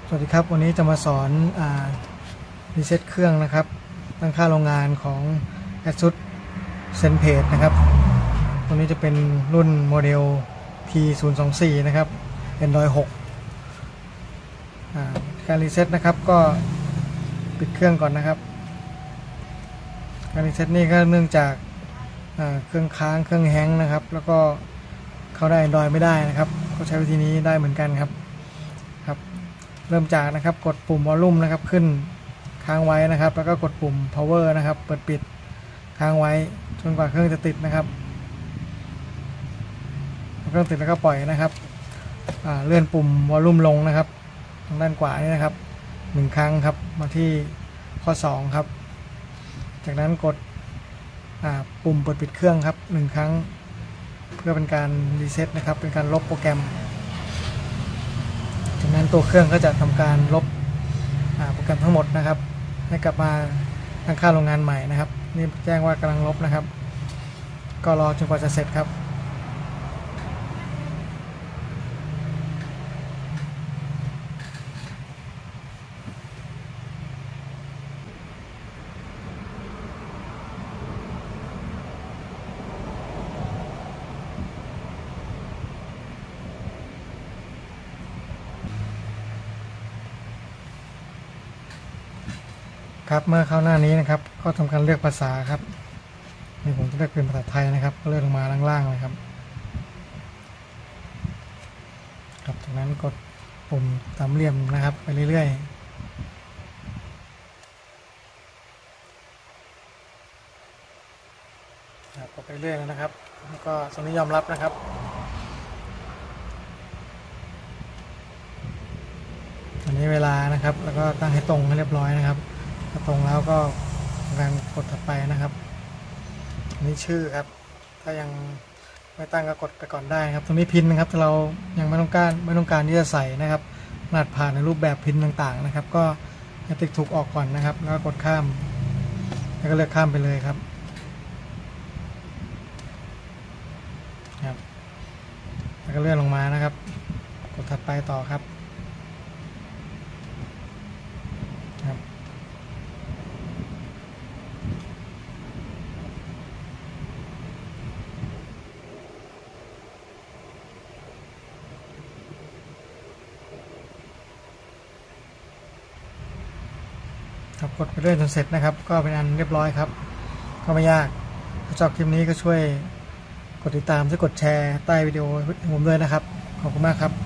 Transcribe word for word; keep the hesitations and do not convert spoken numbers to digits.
สวัสดีครับวันนี้จะมาสอนรีเซ็ตเครื่องนะครับตั้งค่าโรงงานของ ASUS ZenPage นะครับตัวนี้จะเป็นรุ่นโมเดล ที ศูนย์ สอง สี่ นะครับ Android หกการรีเซ็ตนะครับก็ปิดเครื่องก่อนนะครับการรีเซ็ตนี่ก็เนื่องจากเครื่องค้างเครื่องแฮงก์นะครับแล้วก็เข้าได้ Android ไม่ได้นะครับก็ใช้วิธีนี้ได้เหมือนกันครับครับเริ่มจากนะครับกดปุ่มวอลลุ่มนะครับขึ้นค้างไว้นะครับแล้วก็กดปุ่ม power นะครับเปิดปิดค้างไว้จนกว่าเครื่องจะติดนะครับเครื่องติดแล้วก็ปล่อยนะครับเลื่อนปุ่มวอลลุ่มลงนะครับทางด้านขวานี่นะครับหนึ่งครั้งครับมาที่ข้อสองครับจากนั้นกดปุ่มเปิดปิดเครื่องครับหนึ่งครั้งเพื่อเป็นการรีเซ็ตนะครับเป็นการลบโปรแกรมจากนั้นตัวเครื่องก็จะทำการลบโปรแกรมทั้งหมดนะครับให้กลับมาตั้งค่าโรงงานใหม่นะครับนี่แจ้งว่ากำลังลบนะครับก็รอจนกว่าจะเสร็จครับครับเมื่อเข้าหน้านี้นะครับก็ทำการเลือกภาษาครับนี่ผมจะเลือกเป็นภาษาไทยนะครับก็เลื่อนลงมาล่างๆเลยครับครับจากนั้นกดปุ่มสามเหลี่ยมนะครับไปเรื่อยๆครับกดไปเรื่อยแล้วนะครับแล้วก็ตรงนี้ยอมรับนะครับอันนี้เวลานะครับแล้วก็ตั้งให้ตรงให้เรียบร้อยนะครับถ้าตรงแล้วก็การกดถัดไปนะครับอันนี้ชื่อครับถ้ายังไม่ตั้งก็กดไปก่อนได้ครับตรงนี้พินนะครับถ้าเรายังไม่ต้องการไม่ต้องการที่จะใส่นะครับรหัสผ่านในรูปแบบพินต่างๆนะครับก็ให้ติ๊กถูกออกก่อนนะครับแล้วก็กดข้ามแล้วก็เลือกข้ามไปเลยครับครับแล้วก็เลื่อนลงมานะครับกดถัดไปต่อครับครับครับกดไปเรื่อยจนเสร็จนะครับก็เป็นอันเรียบร้อยครับก็ไม่ยากถ้าชอบคลิปนี้ก็ช่วยกดติดตามและกดแชร์ใต้วิดีโอผมด้วยนะครับขอบคุณมากครับ